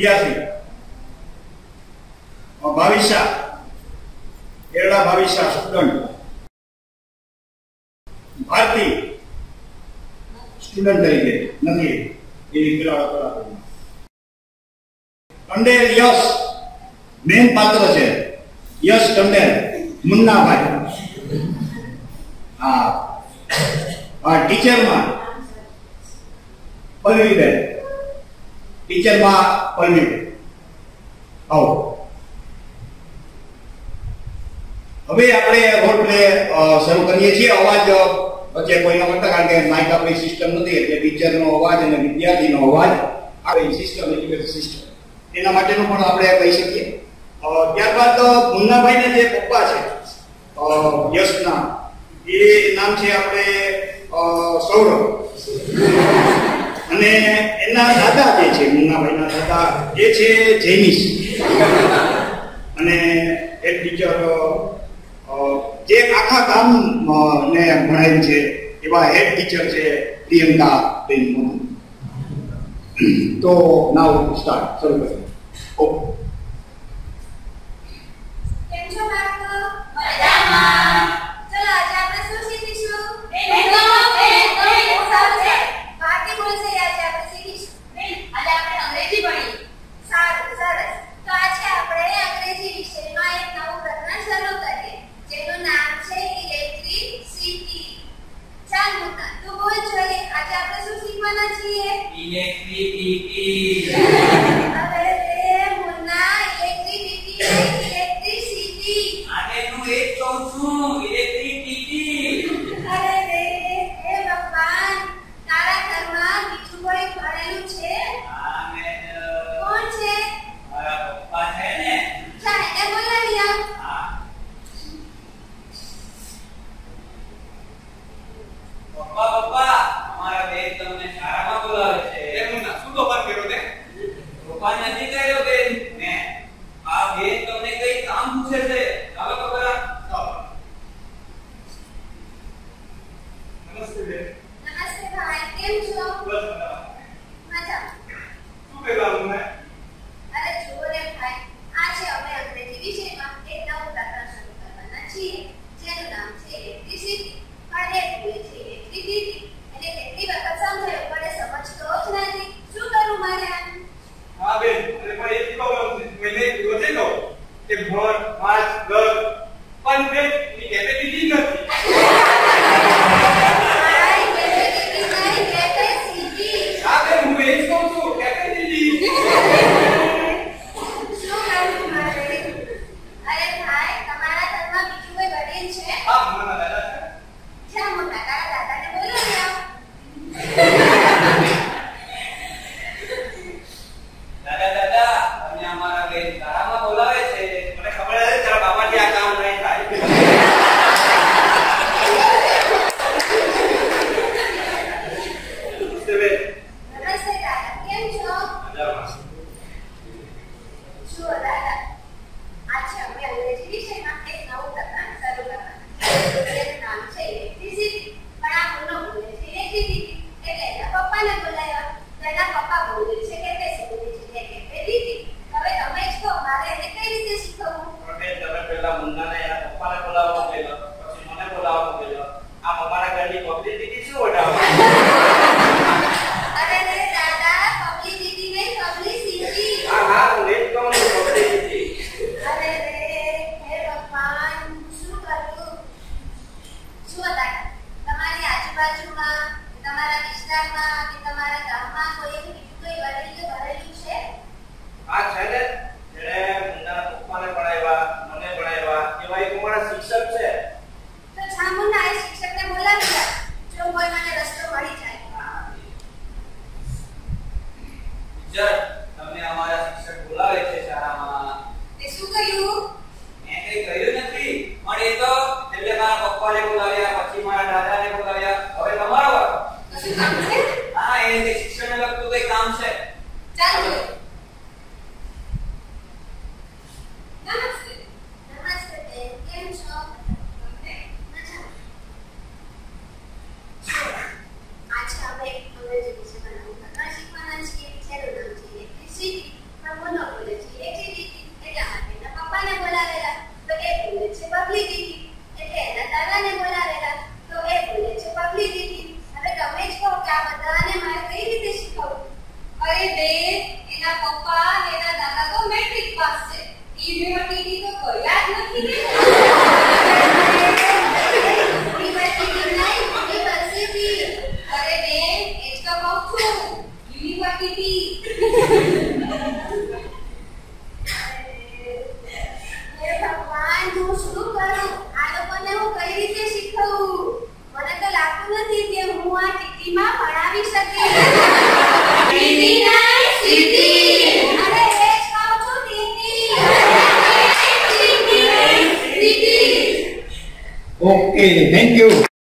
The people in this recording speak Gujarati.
વિદ્યાર્થી, ભાવિશા, કેરળા ભાવિશા સ્ટુડન્ટ, ભારતી સ્ટુડન્ટ તરીકે નથી એની પેલા ટંડેલ યશ મેન પાત્ર છે, યશ ટંડેલ, મુન્નાભાઈ. હા, ટીચરમાં પલ્લવીબેન, ટીચરમાં પલ્લવીબેન. આવો હવે આપણે રોલ પ્લે શરૂ કરીએ છીએ. અવાજ વચ્ચે કોઈ ન કરતા, કારણ કે માઇક આપણી સિસ્ટમ નથી, એટલે ટીચરનો અવાજ અને વિદ્યાર્થીનો અવાજ આપણી સિસ્ટમ, એજ્યુકેશન સિસ્ટમ, એના માટેનું પણ આપણે કહી શકીએ. ત્યારબાદ મુન્નાભાઈના જે પપ્પા છે યશના, એ નામ છે આપણે સૌરભ, અને એના દાદા જે છે, મુન્નાભાઈના દાદા એ છે જૈનિશ, અને એક ટીચર જે આખા ગામ ને ભણાવ્યું છે એવા હેડ ટીચર છે પ્રિયંકા બેન. તો નાઉ સ્ટાર્ટ, શરૂ કરીએ. ઓકે. કેમ છો બાળકો? મજામાં. ચલો આજે આપણે શું શીખીશું? ભારતી બોલશે. આજે આપણે શીખીશું. આજે આપણે અંગ્રેજી ભણીએ. સારું, સરસ. તો આજે આપણે અંગ્રેજી વિષયમાં એક નવું પ્રકરણ શરૂ કરીએ, જેનું નામ છે ઇલેક્ટ્રિસિટી. ચાલ મુન્ના, તું બોલ જોઈએ. આજે આપણે શું શીખવાના છીએ? ઇલેક્ટ્રિસિટી. અરે રે મુન્ના, ઇલેક્ટ્રિસિટી. આજે હું એક કહું છું, ઇલેક્ટ્રિસિટી. અરે રે હે ભગવાન, તારા ઘરમાં બીજું કોઈ ભણેલું છે? હા, મેડમ. કોણ છે? મારા પપ્પા છે ને. ચાલ એને બોલાવી આવ. હા. પપ્પા, પપ્પા, અમારા બેન તમને શાળામાં બોલાવે છે. એ મુન્ના, શું તોફાન કર્યો તે? તોફાન નથી કર્યો બેન મેં. આ બેન તમને કઈ કામ પૂછે છે. ચાલો પકડા. નમસ્તે બેન. નમસ્તે ભાઈ, કેમ છો? બસ મજામાં. મજામાં. શું કહેવા મુન્ના? અરે જુઓ રે ભાઈ, આજે અમે અંગ્રેજી વિષયમાં એક નવું પ્રકરણ શરૂ કરવાના છીએ, જેનું નામ છે ઇલેક્ટ્રિસિટી. પણ એ ભૂલે છે ઇલેક્ટ્રિસિટી એટલે કેટલી વખત સમજાયું પણ એ સમજતો જ નથી. શું કરું મારે આનું? હા બેન, અરે પણ એક પ્રોબ્લેમ છે. મેં રોજે કહું કે ભણ, વાંચ, લખ, પણ બેન એની કેપેસિટી નથી. ભાઈ, કેપેસિટી નહીં, કેપેસિટી. હા બેન, હું એ જ કહું છું, કેપેસિટી. શું કરું મારે? અરે ભાઈ, તમારા ઘરમાં બીજું કોઈ વડીલ છે? હા, મુન્ના દાદા છે. જ્યાં મોટા તારા દાદાને બોલાવી આવ. દાદા દાદા, તમને અમારા બેન શાળામાં બોલાવે છે. મને ખબર છે તારા બાપાથી આ કામ નહીં થાય. નમસ્તે બેન. નમસ્તે દાદા, કેમ છો? મજામાં. જુઓ દાદા, આજે અમે અંગ્રેજી વિષયમાં એક નવું પ્રકરણ શરૂ કરવાના છીએ, જેનું નામ છે ઇલેક્ટ્રિસિટી. પણ આ મુન્નો બોલે છે ઇલેક્ટ્રિસિટી એટલે એના પપ્પાને બોલાવ્યા. તેના પપ્પા બોલે છે કેપેસિટી એટલે કેપેસિટી. હવે તમે જ કહો, મારે એને કઈ રીતે શીખવવું? પણ બેન, તમે પહેલા મુન્નાને એના પપ્પાને બોલાવવા મોકલેલો, પછી મને બોલાવવા મોકલેલો. આમ અમારા ઘરની પબ્લિસિટી શું વટાવે? અરે રે દાદા, પબ્લિસિટી નહીં, પબ્લિસિટી. હા હા, હું એ જ કહું છું, પબ્લિસિટી. અરે રે હે ભગવાન, શું કરું? જુઓ દાદા, તમારી આજુબાજુમાં, તમારા વિસ્તારમાં કે તમારા ગામમાં કોઈ એવું બીજું કોઈ વડીલ ભરેલું છે? આ છે ને, જેણે મુન્નાના પપ્પાને ભણાવ્યા, મને ભણાવ્યા, એવા એક અમારા શિક્ષક છે. તો જામુના એ શિક્ષકને બોલાવી લો, જો કોઈ મને રસ્તો મળી જાય. ટીચર, તમને અમારા શિક્ષક બોલાવે છે શાળામાં. તે શું કહ્યું? મેં કઈ કહ્યું નથી, પણ એ તો એટલે મારા પપ્પાને બોલાવ્યા, પછી મારા દાદાને બોલાવ્યા. હવે તમારો વારો. તો શું કામ છે? હા, એ શિક્ષણને લગતું કઈ કામ છે. ચાલો. નમસ્તે. નમસ્તે બેન, કેમ છો? મજામાં. આજે આપણે અંગ્રેજી વિષયમાં નવું પ્રકરણ શીખવાના છીએ, જેનું નામ છે ઇલેક્ટ્રિસિટી. પણ ઓકે થેન્ક યુ.